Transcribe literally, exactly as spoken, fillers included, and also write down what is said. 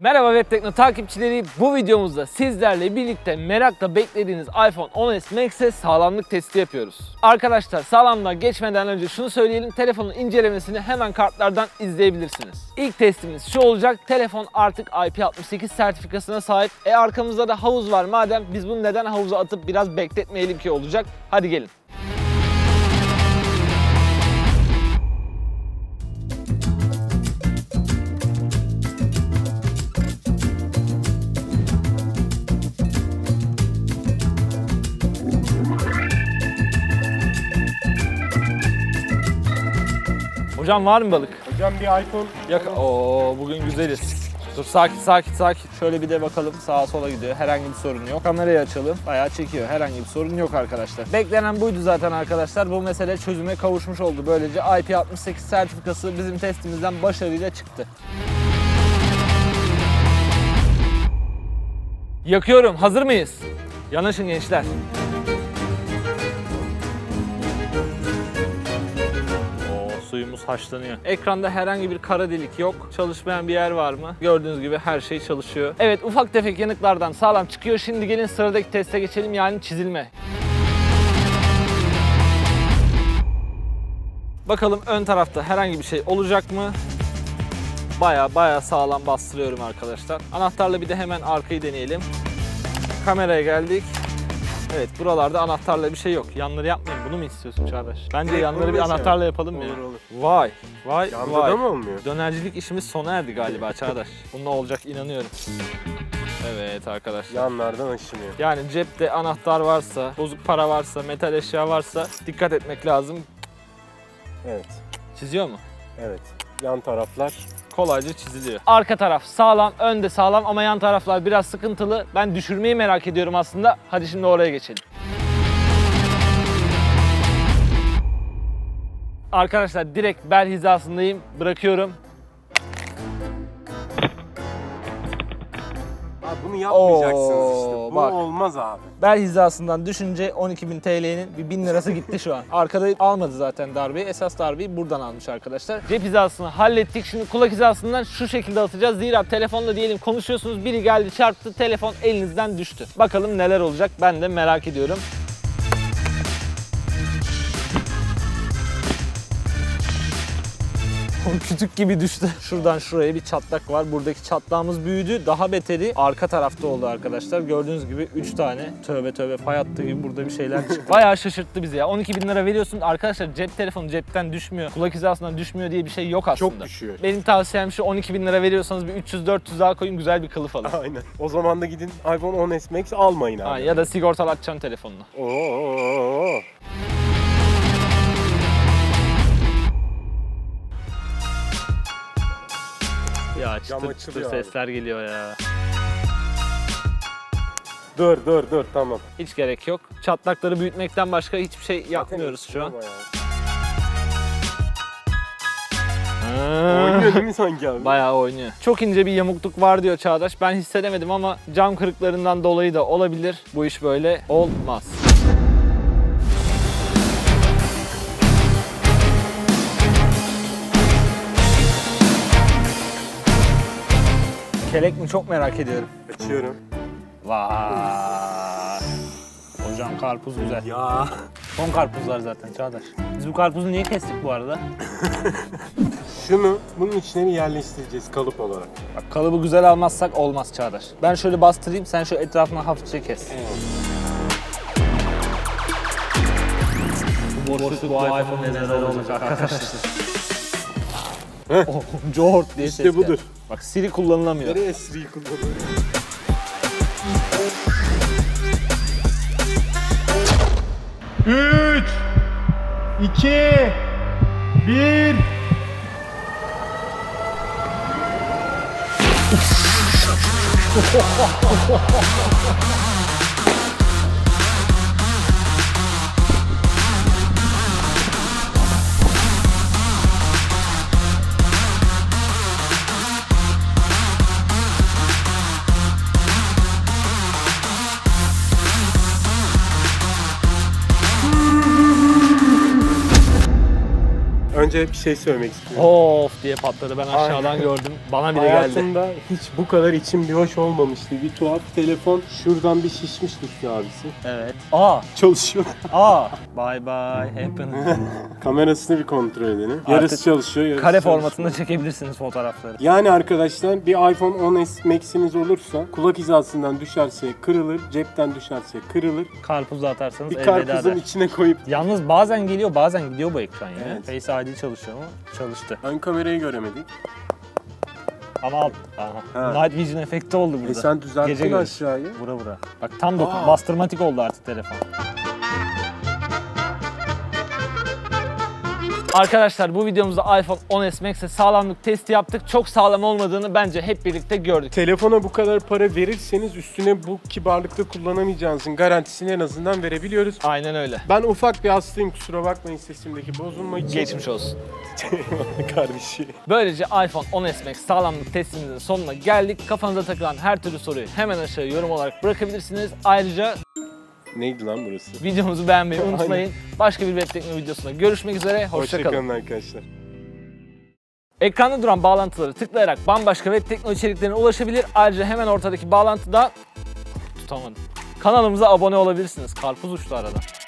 Merhaba Web Tekno takipçileri, bu videomuzda sizlerle birlikte merakla beklediğiniz iPhone on es Max'e sağlamlık testi yapıyoruz. Arkadaşlar, sağlamlığa geçmeden önce şunu söyleyelim, telefonun incelemesini hemen kartlardan izleyebilirsiniz. İlk testimiz şu olacak: telefon artık I P altmış sekiz sertifikasına sahip. E arkamızda da havuz var, madem biz bunu neden havuza atıp biraz bekletmeyelim ki olacak. Hadi gelin. Hocam var mı balık? Hocam bir iPhone. Yak Oo, bugün güzeliz. Dur, sakin sakin sakin. Şöyle bir de bakalım, sağa sola gidiyor. Herhangi bir sorun yok. Kamerayı açalım. Bayağı çekiyor. Herhangi bir sorun yok arkadaşlar. Beklenen buydu zaten arkadaşlar. Bu mesele çözüme kavuşmuş oldu. Böylece I P altmış sekiz sertifikası bizim testimizden başarıyla çıktı. Yakıyorum. Hazır mıyız? Yanaşın gençler. Suyumuz haşlanıyor. Ekranda herhangi bir kara delik yok. Çalışmayan bir yer var mı? Gördüğünüz gibi her şey çalışıyor. Evet, ufak tefek yanıklardan sağlam çıkıyor. Şimdi gelin sıradaki teste geçelim, yani çizilme. Bakalım ön tarafta herhangi bir şey olacak mı? Baya baya sağlam bastırıyorum arkadaşlar. Anahtarla bir de hemen arkayı deneyelim. Kameraya geldik. Evet, buralarda anahtarla bir şey yok. Yanları yapmayayım. Bunu mu istiyorsun Çağdaş? Bence evet, yanları bir anahtarla yapalım mı ya? Olur olur. Vay, vay, Yanda vay. da mı olmuyor? Dönercilik işimiz sona erdi galiba Çağdaş. Bununla olacak, inanıyorum. Evet arkadaşlar. Yanlardan aşınıyor. Yani cepte anahtar varsa, bozuk para varsa, metal eşya varsa dikkat etmek lazım. Evet. Çiziyor mu? Evet. Yan taraflar Kolayca çiziliyor. Arka taraf sağlam, ön de sağlam ama yan taraflar biraz sıkıntılı. Ben düşürmeyi merak ediyorum aslında. Hadi şimdi oraya geçelim. Arkadaşlar direkt bel hizasındayım. Bırakıyorum. Abi bunu yapmayacaksınız Oo, işte. Bu bak. olmaz abi. Bel hizasından düşünce on iki bin T L'nin bir bin lirası gitti şu an. Arkada almadı zaten darbeyi. Esas darbeyi buradan almış arkadaşlar. Cep hizasını hallettik. Şimdi kulak hizasından şu şekilde atacağız. Zira telefonda diyelim konuşuyorsunuz, biri geldi çarptı, telefon elinizden düştü. Bakalım neler olacak, ben de merak ediyorum. Kütük gibi düştü. Şuradan şuraya bir çatlak var. Buradaki çatlağımız büyüdü. Daha beteri arka tarafta oldu arkadaşlar. Gördüğünüz gibi üç tane. Tövbe tövbe, fay attığı gibi burada bir şeyler çıktı. Bayağı şaşırttı bizi ya. on iki bin lira veriyorsun arkadaşlar, cep telefonu cepten düşmüyor, kulak hizasından düşmüyor diye bir şey yok aslında. Çok düşüyor. Benim tavsiyem şu: on iki bin lira veriyorsanız bir üç yüz dört yüz daha koyun, güzel bir kılıf alın. Aynen. O zaman da gidin iPhone on es Max almayın abi. Ha, ya da sigortalatacaksın telefonunu. Oo. Ya Cam çıtır açılıyor çıtır abi. sesler geliyor ya. Dur dur dur tamam. Hiç gerek yok. Çatlakları büyütmekten başka hiçbir şey yapmıyoruz şu an. Oynuyor değil mi sanki abi? Bayağı oynuyor. Çok ince bir yamukluk var diyor Çağdaş. Ben hissedemedim ama cam kırıklarından dolayı da olabilir. Bu iş böyle olmaz. Kelek mi, çok merak ediyorum. Açıyorum. Vay. Hocam karpuz güzel. Ya. Son karpuzlar zaten Çağdaş. Biz bu karpuzu niye kestik bu arada? Şunu bunun içine mi yerleştireceğiz kalıp olarak? Bak, kalıbı güzel almazsak olmaz Çağdaş. Ben şöyle bastırayım, sen şu etrafına hafifçe kes. Evet. Bu boşluk bu iPhone nezarı olacak arkadaşlar. Oh, Cohort diye İşte ses budur. geldi. Bak, Siri kullanılamıyor. Nereye Siri'yi kullanıyor? üç, iki, bir. önce bir şey söylemek istiyorum. Of diye patladı, ben aşağıdan Aynen. gördüm. Bana bile geldi. Hayatımda hiç bu kadar içim bir hoş olmamıştı. Bir tuhaf telefon şuradan bir şişmiş Lütfi abisi. Evet. Aa, Çalışıyor. aa. Bye bye happen. Kamerasını bir kontrol edelim. Yarısı çalışıyor, yarısı Kare çalışmıyor. formatında çekebilirsiniz fotoğrafları. Yani arkadaşlar bir iPhone on S Max'iniz olursa kulak hizasından düşerse kırılır, cepten düşerse kırılır. Karpuzu atarsanız Bir elveda karpuzun der. içine koyup Yalnız bazen geliyor, bazen gidiyor bu ekran yine. Evet. Face I D çalışıyor mu? Çalıştı. ön kamerayı göremedik. Ama alt. Aha. Ha. Night Vision efekti oldu burada. E sen düzelttin Gece görüş. aşağıyı. Vura vura. Bak tam dokun. Aa. Bastırmatik oldu artık telefon. Arkadaşlar bu videomuzda iPhone on S Max'e sağlamlık testi yaptık. Çok sağlam olmadığını bence hep birlikte gördük. Telefona bu kadar para verirseniz üstüne bu kibarlıkta kullanamayacağınızın garantisini en azından verebiliyoruz. Aynen öyle. Ben ufak bir hastayım, kusura bakmayın sesimdeki bozulma için. Geçmiş olsun. Kardeşi. Böylece iPhone on S Max sağlamlık testimizin sonuna geldik. Kafanıza takılan her türlü soruyu hemen aşağıya yorum olarak bırakabilirsiniz. Ayrıca Neydi lan burası? videomuzu beğenmeyi Aynen. unutmayın. Başka bir web teknoloji videosunda görüşmek üzere. Hoşça kalın. Hoşçakalın arkadaşlar. Ekranda duran bağlantıları tıklayarak bambaşka web teknoloji içeriklerine ulaşabilir. Ayrıca hemen ortadaki bağlantıda tutamadım. Kanalımıza abone olabilirsiniz. Karpuz uçtu arada.